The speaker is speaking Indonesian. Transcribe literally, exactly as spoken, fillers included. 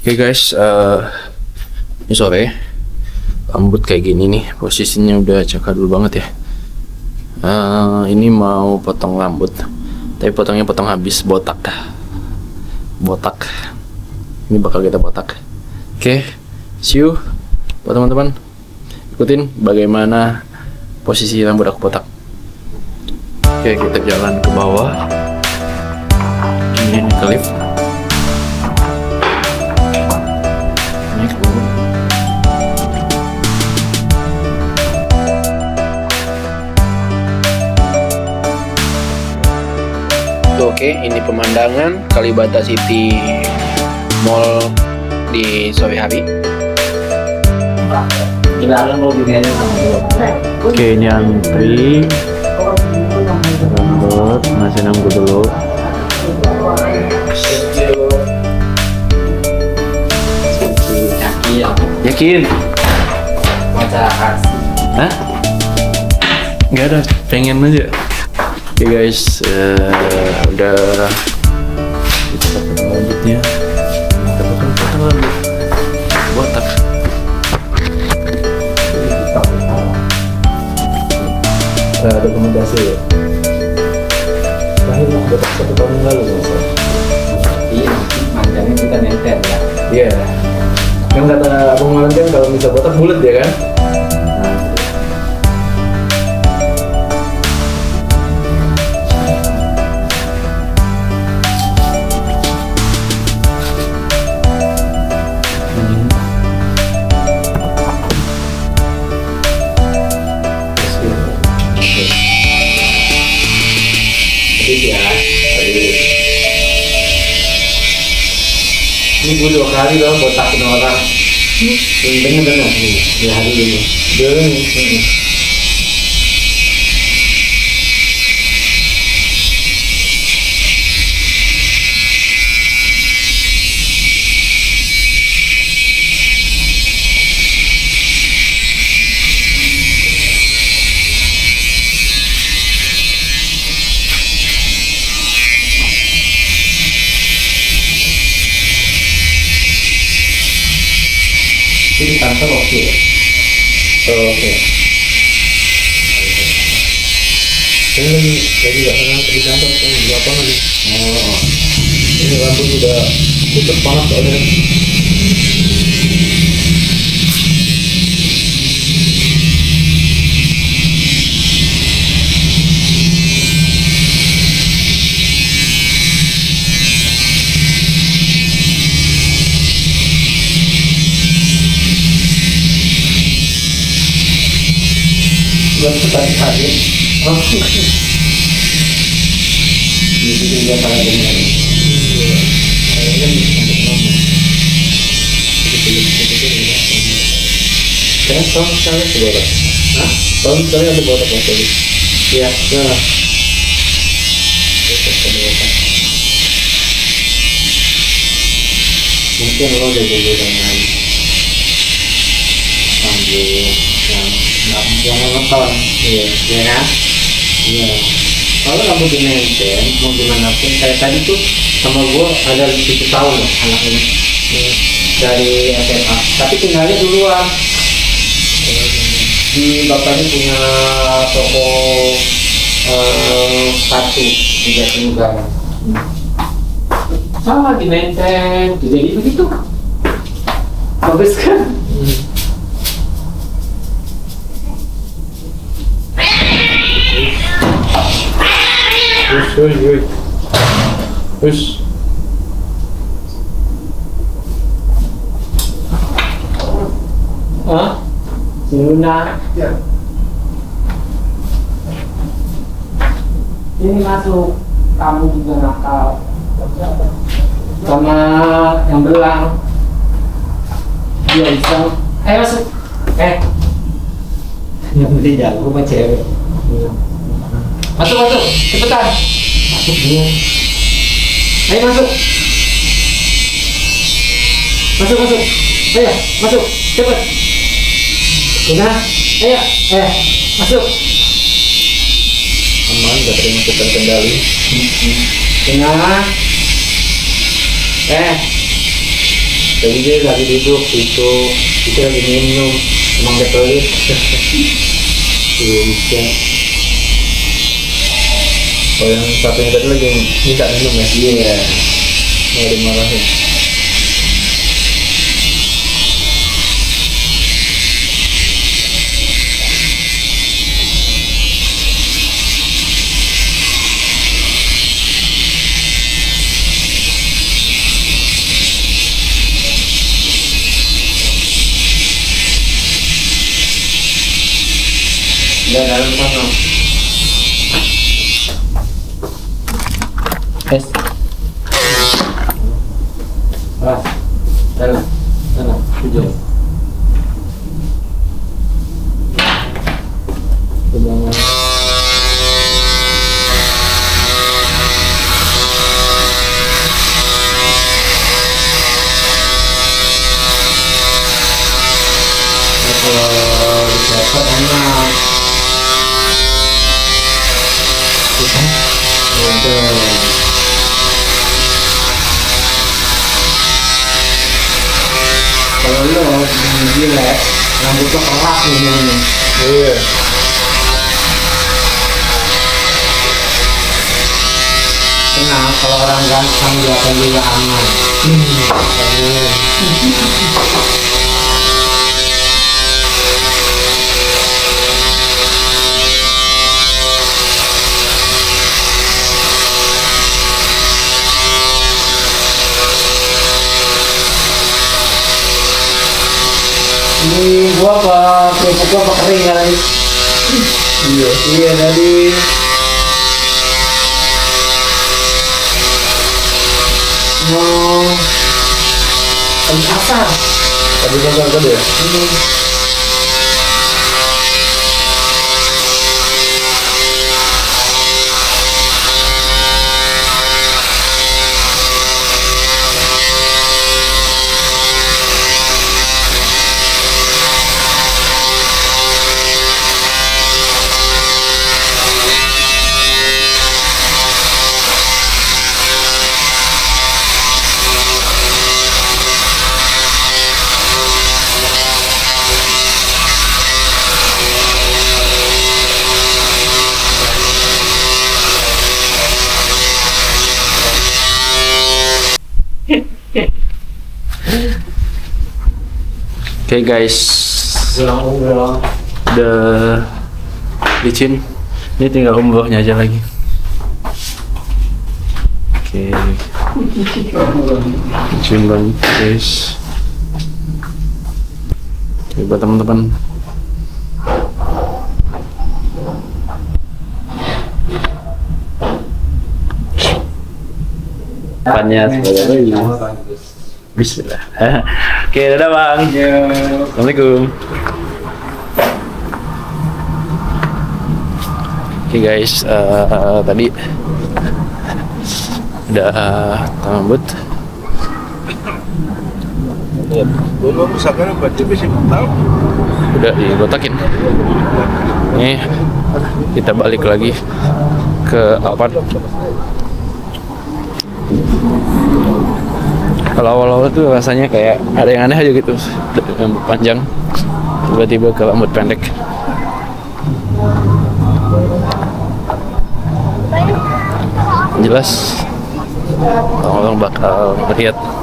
Oke guys, uh, ini sore, rambut kayak gini nih, posisinya udah cakadul banget ya. Uh, ini mau potong rambut, tapi potongnya potong habis, botak, botak. Ini bakal kita botak. Oke, see you, buat teman-teman. Ikutin bagaimana posisi rambut aku botak. Oke, kita jalan ke bawah. Ini ke lift. Oke, ini pemandangan Kalibata City Mall di sore hari. Oke, ini antri rambut, masih nunggu dulu. Yakin? Hah? Nggak ada, pengen aja. Oke okay guys, uh, udah kita potong rambutnya, kita bakal potong rambut botak. Nah, dokumentasi ya. Terakhir lah botak satu tahun yang lalu nggak salah. Iya, manjangnya kita nempel ya. Iya. Yeah. Kan kata Abang Malan kan kalau bisa botak bulat ya kan? Ini gue dua kali loh botakin orang. Bener bener nih di hari ini. Bener. Ini kantor oke ya? Oh, oke. Ini lagi lagi nggak pernah di kantor kan di lapangan nih. Oh, ini rambut udah pucat panas soalnya. Buat tadi hari. Oh. Ini juga sangat benar. Iya. Ini kan untuk ngomong. Sekarang tahun sekali aku botak. Hah? Tahun sekali aku botak lagi. Iya. Nah. Mungkin lo jadi dengan sambil yang yang monoton, iya, ya kan? Iya. Kalau kamu di maintain, mau gimana pun, kayak tadi tuh sama gue ada tujuh tahun loh anak ini dari S M A, tapi tinggalnya duluan. Di bapaknya punya toko eh, sepatu di Jatinegara. Sama di maintain, jadi begitu. Bagus kan? Wih, wih, wih. Wih. Hah? Si Luna. Ya. Ini masuk. Kamu juga nakal. Sama yang belang. Dia iseng. Eh masuk. Eh. Yang penting jago sama cewek. Masuk, masuk, cepetan. Masuk dia. Ayo masuk. Masuk, masuk. Ayo, masuk. Cepet. Udah. Ayo, eh, masuk. Aman, gak terima kendali. Tengah. Eh. Jadi dia lagi duduk itu, itu lagi minum, emang dia pelit. Bisa. Oh yang satu yang tadi lagi minta minum ya? Iya. Mau dimarahin. Dia dalam sana. Es. Ah, dalam sana, tujuh. Kebangan. Kalau dapat enak. Kalau lo gila, rambut lo keras nih. Iya. Tenang, kalau orang ganteng dia akan juga aman. Ini gua apa, kerupuk gua apa kering kali? Iya. Iya tadi. Mau habis asar. Tadi nonton tadi ya? Ini. Oke okay, guys, Ulang ulang. udah licin. Ini tinggal umrohnya aja lagi. Oke, okay. Licin banget guys. Coba teman-teman. Pannya sebagai Bismillah. Oke, dadah bang. Assalamualaikum. Oke guys, uh, tadi udah uh, rambut. Udah digotakin. Nih kita balik lagi ke apart. Kalau awal-awal tuh rasanya kayak ada yang aneh aja gitu, rambut panjang tiba-tiba ke rambut pendek. Jelas orang-orang bakal lihat